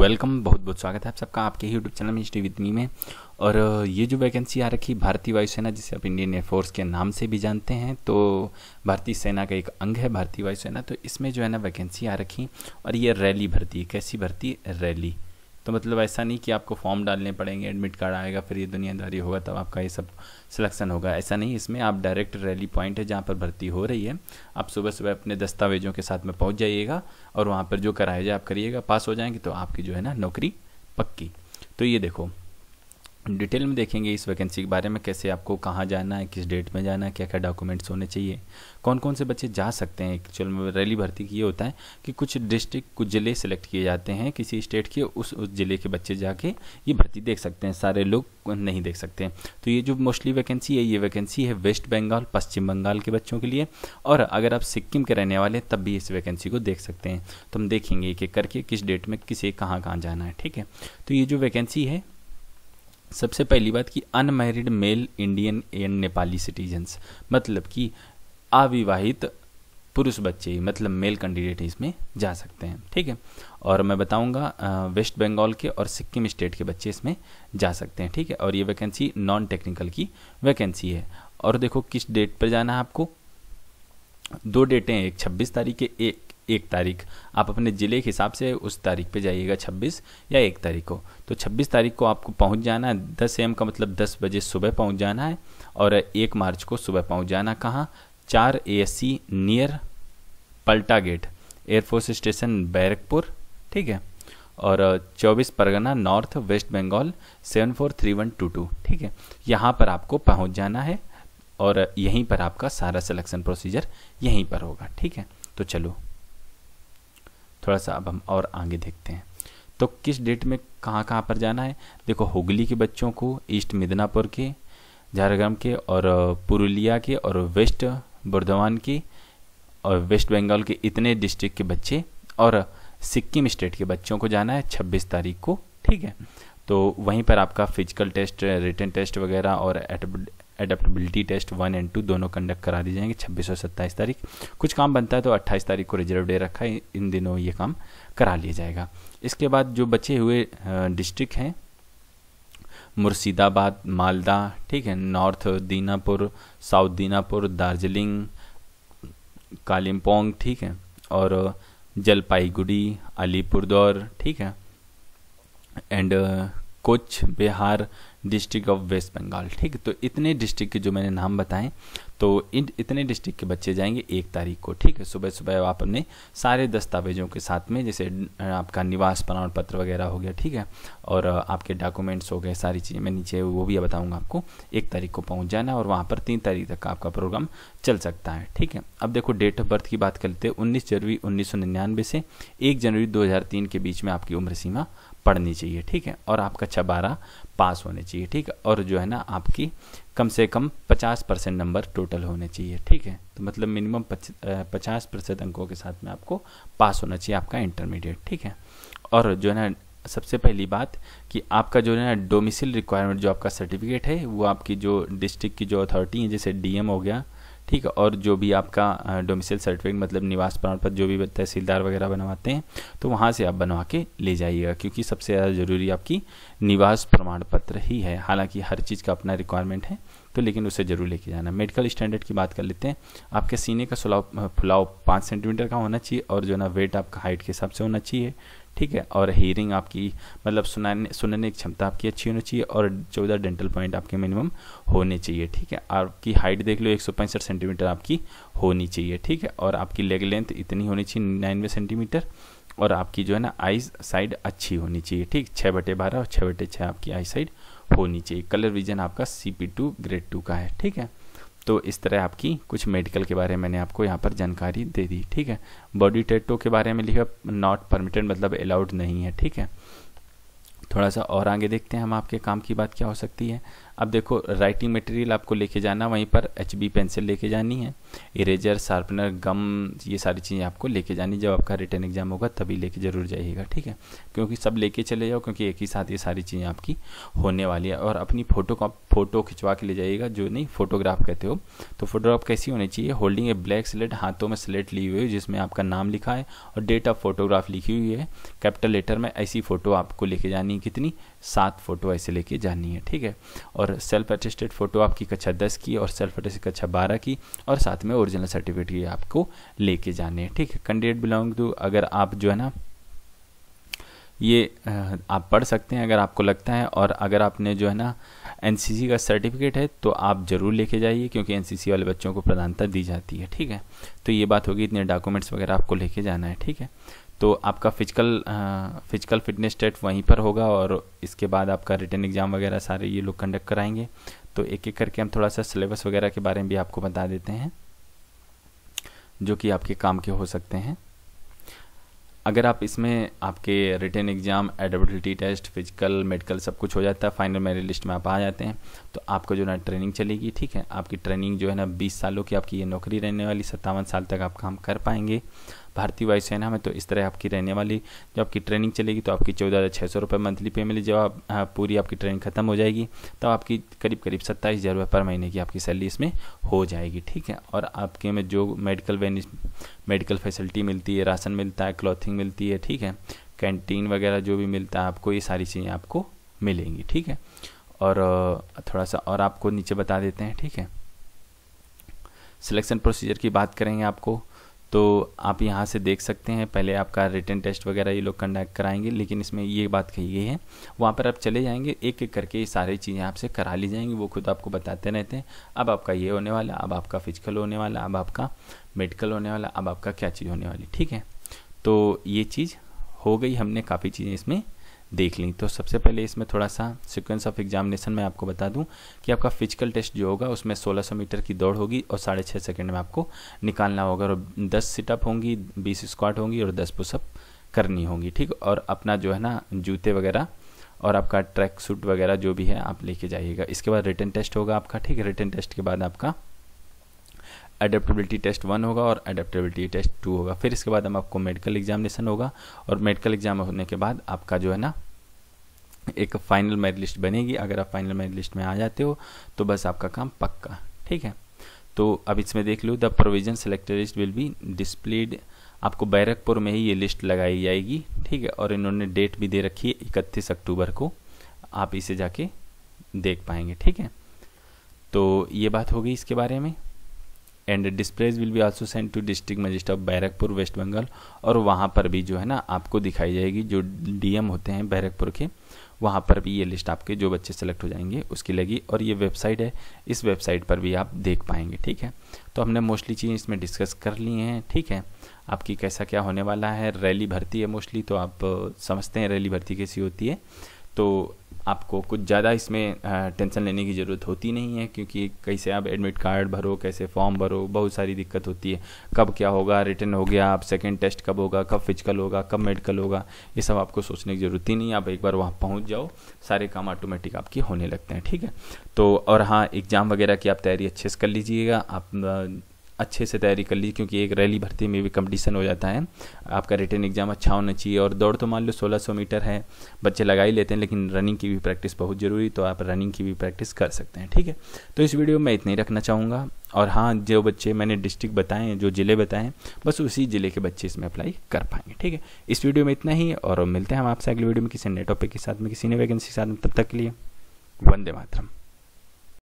Welcome, बहुत बहुत स्वागत है आप सबका आपके ही यूट्यूब चैनल में स्टे विद मी में। और ये जो वैकेंसी आ रखी भारतीय वायुसेना, जिसे आप इंडियन एयरफोर्स के नाम से भी जानते हैं, तो भारतीय सेना का एक अंग है भारतीय वायुसेना। तो इसमें जो है ना वैकेंसी आ रखी और ये रैली भर्ती है। कैसी भर्ती? रैली। तो मतलब ऐसा नहीं कि आपको फॉर्म डालने पड़ेंगे, एडमिट कार्ड आएगा, फिर ये दुनियादारी होगा तब आपका ये सब सिलेक्शन होगा, ऐसा नहीं। इसमें आप डायरेक्ट रैली पॉइंट है जहाँ पर भर्ती हो रही है। आप सुबह सुबह अपने दस्तावेजों के साथ में पहुँच जाइएगा और वहाँ पर जो कराया जाए आप करिएगा। पास हो जाएंगे तो आपकी जो है ना नौकरी पक्की। तो ये देखो, डिटेल में देखेंगे इस वैकेंसी के बारे में, कैसे आपको कहाँ जाना है, किस डेट में जाना है, क्या क्या डॉक्यूमेंट्स होने चाहिए, कौन कौन से बच्चे जा सकते हैं। एक्चुअल में रैली भर्ती की ये होता है कि कुछ डिस्ट्रिक्ट, कुछ ज़िले सेलेक्ट किए जाते हैं किसी स्टेट के, उस ज़िले के बच्चे जाके ये भर्ती देख सकते हैं, सारे लोग नहीं देख सकते हैं। तो ये जो मोस्टली वैकेंसी है, ये वैकेंसी है वेस्ट बंगाल, पश्चिम बंगाल के बच्चों के लिए। और अगर आप सिक्किम के रहने वाले तब भी इस वैकेंसी को देख सकते हैं। तो हम देखेंगे एक एक करके किस डेट में किसे कहाँ कहाँ जाना है, ठीक है। तो ये जो वैकेंसी है, सबसे पहली बात कि unmarried male Indian and Nepali citizens, मतलब कि अविवाहित पुरुष बच्चे, मतलब मेल कैंडिडेट इसमें जा सकते हैं, ठीक है। और मैं बताऊंगा वेस्ट बंगाल के और सिक्किम स्टेट के बच्चे इसमें जा सकते हैं, ठीक है। और ये वैकेंसी नॉन टेक्निकल की वैकेंसी है। और देखो किस डेट पर जाना है आपको। दो डेटें हैं, एक 26 तारीख के, एक तारीख। आप अपने ज़िले के हिसाब से उस तारीख पे जाइएगा, 26 या 1 तारीख को। तो 26 तारीख को आपको पहुंच जाना है 10 AM का मतलब 10 बजे सुबह पहुंच जाना है। और 1 मार्च को सुबह पहुंच जाना कहाँ? 4 ASC near Palta gate, air force station Barrackpore, ठीक है। और 24 परगना नॉर्थ वेस्ट बंगाल 743122, ठीक है। यहाँ पर आपको पहुँच जाना है और यहीं पर आपका सारा सिलेक्शन प्रोसीजर यहीं पर होगा, ठीक है। तो चलो थोड़ा सा अब हम और आगे देखते हैं। तो किस डेट में कहाँ कहाँ पर जाना है। देखो, हुगली के बच्चों को, ईस्ट मिदनापुर के, झारग्राम के और पुरुलिया के और वेस्ट बर्धमान के और वेस्ट बंगाल के इतने डिस्ट्रिक्ट के बच्चे और सिक्किम स्टेट के बच्चों को जाना है 26 तारीख को, ठीक है। तो वहीं पर आपका फिजिकल टेस्ट, रिटन टेस्ट वगैरह और एडेप्टेबिलिटी टेस्ट 1 और 2 दोनों कंडक्ट करा दी जाएंगे 26 और 27 तारीख। कुछ काम बनता है तो 28 तारीख को रिजर्व डे रखा है, इन दिनों ये काम करा लिया जाएगा। इसके बाद जो बचे हुए डिस्ट्रिक्ट हैं, मुर्शिदाबाद, मालदा, ठीक है, नॉर्थ दीनापुर, साउथ दीनापुर, दार्जिलिंग, कालिम्पोंग, ठीक है, और जलपाईगुड़ी, अलीपुरद्वार, ठीक है, एंड कुछ Bihar district of West Bengal, ठीक है। तो इतने डिस्ट्रिक्ट के जो मैंने नाम बताएं, तो इतने डिस्ट्रिक्ट के बच्चे जाएंगे 1 तारीख को, ठीक है। सुबह सुबह आप अपने सारे दस्तावेजों के साथ में, जैसे आपका निवास प्रमाण पत्र वगैरह हो गया, ठीक है, और आपके डॉक्यूमेंट्स हो गए, सारी चीज़ें मैं नीचे वो भी बताऊंगा आपको। 1 तारीख को पहुंच जाना और वहाँ पर 3 तारीख तक का आपका प्रोग्राम चल सकता है, ठीक है। अब देखो डेट ऑफ बर्थ की बात करते हैं। 19 जनवरी 1999 से 1 जनवरी 2003 के बीच में आपकी उम्र सीमा पढ़नी चाहिए, ठीक है। और आपका 6/12 पास होने चाहिए, ठीक है। और जो है ना आपकी कम से कम 50% नंबर टोटल होने चाहिए, ठीक है। तो मतलब मिनिमम 50% अंकों के साथ में आपको पास होना चाहिए आपका इंटरमीडिएट, ठीक है। और जो है ना सबसे पहली बात कि आपका जो है ना डोमिसाइल रिक्वायरमेंट, जो आपका सर्टिफिकेट है, वो आपकी जो डिस्ट्रिक्ट की जो अथॉरिटी है, जैसे DM हो गया, ठीक है, और जो भी आपका डोमिसाइल सर्टिफिकेट मतलब निवास प्रमाण पत्र जो भी तहसीलदार वगैरह बनवाते हैं, तो वहाँ से आप बनवा के ले जाइएगा, क्योंकि सबसे ज़्यादा ज़रूरी आपकी निवास प्रमाण पत्र ही है। हालांकि हर चीज़ का अपना रिक्वायरमेंट है, तो लेकिन उसे जरूर लेके जाना। मेडिकल स्टैंडर्ड की बात कर लेते हैं। आपके सीने का फुलाव 5 सेंटीमीटर का होना चाहिए और जो है ना वेट आपका हाइट के हिसाब से होना चाहिए, ठीक है। और हीयरिंग आपकी मतलब सुनने की क्षमता आपकी अच्छी होनी चाहिए और 14 डेंटल पॉइंट आपके मिनिमम होने चाहिए, ठीक है। आपकी हाइट देख लो 165 सेंटीमीटर आपकी होनी चाहिए, ठीक है। और आपकी लेग लेंथ इतनी होनी चाहिए 99 सेंटीमीटर। और आपकी जो है ना आई साइड अच्छी होनी चाहिए, ठीक, 6/12 और 6/6 आपकी आई साइड होनी चाहिए। कलर विजन आपका CP2 ग्रेड 2 का है, ठीक है। तो इस तरह आपकी कुछ मेडिकल के बारे में मैंने आपको यहाँ पर जानकारी दे दी, ठीक है। बॉडी टैटू के बारे में लिखा नॉट परमिटेड, मतलब अलाउड नहीं है, ठीक है। थोड़ा सा और आगे देखते हैं हम, आपके काम की बात क्या हो सकती है। अब देखो राइटिंग मटेरियल आपको लेके जाना, वहीं पर HB पेंसिल लेके जानी है, इरेजर, शार्पनर, गम, ये सारी चीज़ें आपको लेके जानी, जब आपका रिटन एग्जाम होगा तभी लेके जरूर जाइएगा, ठीक है, क्योंकि सब लेके चले जाओ, क्योंकि एक ही साथ ये सारी चीज़ें आपकी होने वाली है। और अपनी फ़ोटो खिंचवा के ले जाइएगा, जो नहीं फोटोग्राफ कहते हो, तो फोटोग्राफ कैसी होनी चाहिए, होल्डिंग ए ब्लैक स्लेट, हाथों में स्लेट ली हुई है जिसमें आपका नाम लिखा है और डेट ऑफ फोटोग्राफ लिखी हुई है कैपिटल लेटर में, ऐसी फ़ोटो आपको लेके जानी है। कितनी? 7 फोटो ऐसे लेके जानी है, ठीक है। और सेल्फ अटेस्टेड फ़ोटो आपकी कक्षा 10 की और सेल्फ अटेस्टेड कक्षा 12 की, और साथ में ओरिजिनल सर्टिफिकेट आपको लेके जाने हैं, ठीक है। कैंडिडेट बिलोंग टू, अगर आप जो है ना ये आप पढ़ सकते हैं अगर आपको लगता है, और अगर आपने जो है ना NCC का सर्टिफिकेट है तो आप ज़रूर लेके जाइए, क्योंकि NCC वाले बच्चों को प्रधानता दी जाती है, ठीक है। तो ये बात होगी, इतने डॉक्यूमेंट्स वगैरह आपको लेके जाना है, ठीक है। तो आपका फिजिकल फिटनेस टेस्ट वहीं पर होगा, और इसके बाद आपका रिटन एग्ज़ाम वगैरह सारे ये लोग कंडक्ट कराएंगे। तो एक एक करके हम थोड़ा सा सिलेबस वगैरह के बारे में भी आपको बता देते हैं, जो कि आपके काम के हो सकते हैं। अगर आप इसमें आपके written exam, eligibility test, physical, medical सब कुछ हो जाता है, फाइनल मेरिट लिस्ट में आप आ जाते हैं, तो आपको जो है ना ट्रेनिंग चलेगी, ठीक है। आपकी ट्रेनिंग जो है ना 20 सालों की आपकी ये नौकरी रहने वाली, 57 साल तक आप काम कर पाएंगे भारतीय वायुसेना में। तो इस तरह आपकी रहने वाली जब आपकी ट्रेनिंग चलेगी तो आपकी 14,600 रुपये मंथली पे मिली। जब आप पूरी आपकी ट्रेनिंग खत्म हो जाएगी तब आपकी करीब 27,000 रुपये पर महीने की आपकी सैलरी इसमें हो जाएगी, ठीक है। और आपके में जो मेडिकल फैसिलिटी मिलती है, राशन मिलता है, क्लॉथिंग मिलती है, ठीक है, कैंटीन वगैरह जो भी मिलता है आपको, ये सारी चीज़ें आपको मिलेंगी, ठीक है। और थोड़ा सा और आपको नीचे बता देते हैं, ठीक है। सिलेक्शन प्रोसीजर की बात करेंगे आपको, तो आप यहाँ से देख सकते हैं, पहले आपका रिटन टेस्ट वगैरह ये लोग कंडक्ट कराएंगे, लेकिन इसमें ये बात कही गई है, वहाँ पर आप चले जाएंगे, एक एक करके ये सारी चीज़ें आपसे करा ली जाएंगी, वो खुद आपको बताते रहते हैं। अब आपका ये होने वाला, अब आपका फिजिकल होने वाला, अब आपका मेडिकल होने वाला, अब आपका क्या चीज़ होने वाली, ठीक है। तो ये चीज़ हो गई, हमने काफ़ी चीज़ें इसमें देख ली। तो सबसे पहले इसमें थोड़ा सा सीक्वेंस ऑफ एग्जामिनेशन में आपको बता दूं कि आपका फिजिकल टेस्ट जो होगा उसमें 1600 मीटर की दौड़ होगी और 6.5 सेकंड में आपको निकालना होगा, और 10 सिटअप होंगी, 20 स्क्वाट होंगी और 10 पुशअप करनी होंगी, ठीक। और अपना जो है ना जूते वगैरह और आपका ट्रैक सूट वगैरह जो भी है आप लेके जाइएगा। इसके बाद रिटन टेस्ट होगा आपका, ठीक है। रिटन टेस्ट के बाद आपका एडेप्टेबिलिटी टेस्ट 1 होगा और एडेप्टेबिलिटी टेस्ट 2 होगा। फिर इसके बाद आपको मेडिकल एग्जामिनेशन होगा, और मेडिकल एग्जाम होने के बाद आपका जो है ना एक फाइनल मेरिट लिस्ट बनेगी। अगर आप फाइनल मेरिट लिस्ट में आ जाते हो तो बस आपका काम पक्का, ठीक है। तो अब इसमें देख लो, the provision selected list will be displayed, आपको बैरकपुर में ही ये लिस्ट लगाई जाएगी, ठीक है। और इन्होंने डेट भी दे रखी है 31 अक्टूबर को, आप इसे जाके देख पाएंगे, ठीक है। तो ये बात हो गई इसके बारे में। And displays will be also send to district magistrate of Barrackpore West Bengal, और वहाँ पर भी जो है ना आपको दिखाई जाएगी, जो DM होते हैं बैरकपुर के, वहाँ पर भी ये लिस्ट आपके जो बच्चे सेलेक्ट हो जाएंगे उसकी लगी। और ये वेबसाइट है, इस वेबसाइट पर भी आप देख पाएंगे, ठीक है। तो हमने मोस्टली चीज़ें इसमें डिस्कस कर ली हैं, ठीक है। आपकी कैसा क्या होने वाला है, रैली भर्ती है मोस्टली, तो आप समझते हैं रैली भर्ती कैसी होती है, तो आपको कुछ ज़्यादा इसमें टेंशन लेने की ज़रूरत होती नहीं है, क्योंकि कैसे आप एडमिट कार्ड भरो, कैसे फॉर्म भरो, बहुत सारी दिक्कत होती है। कब क्या होगा, रिटन हो गया, आप सेकंड टेस्ट कब होगा, कब फिजिकल होगा, कब मेडिकल होगा, ये सब आपको सोचने की ज़रूरत ही नहीं है। आप एक बार वहाँ पहुँच जाओ, सारे काम ऑटोमेटिक आपके होने लगते हैं, ठीक है। तो और हाँ, एग्ज़ाम वगैरह की आप तैयारी अच्छे से कर लीजिएगा, आप अच्छे से तैयारी कर लीजिए, क्योंकि एक रैली भर्ती में भी कंपटीशन हो जाता है। आपका रिटन एग्जाम अच्छा होना चाहिए, और दौड़ तो मान लो 1600 मीटर है, बच्चे लगा ही लेते हैं, लेकिन रनिंग की भी प्रैक्टिस बहुत ज़रूरी, तो आप रनिंग की भी प्रैक्टिस कर सकते हैं, ठीक है। तो इस वीडियो में इतना ही रखना चाहूँगा। और हाँ, जो बच्चे मैंने डिस्ट्रिक्ट बताए हैं, जो ज़िले बताएं, बस उसी ज़िले के बच्चे इसमें अप्लाई कर पाएंगे, ठीक है। इस वीडियो में इतना ही, और मिलते हैं हम आपसे अगले वीडियो में किसी नए टॉपिक के साथ में, किसी नए वैकेंसी के साथ में। तब तक के लिए वंदे मातरम।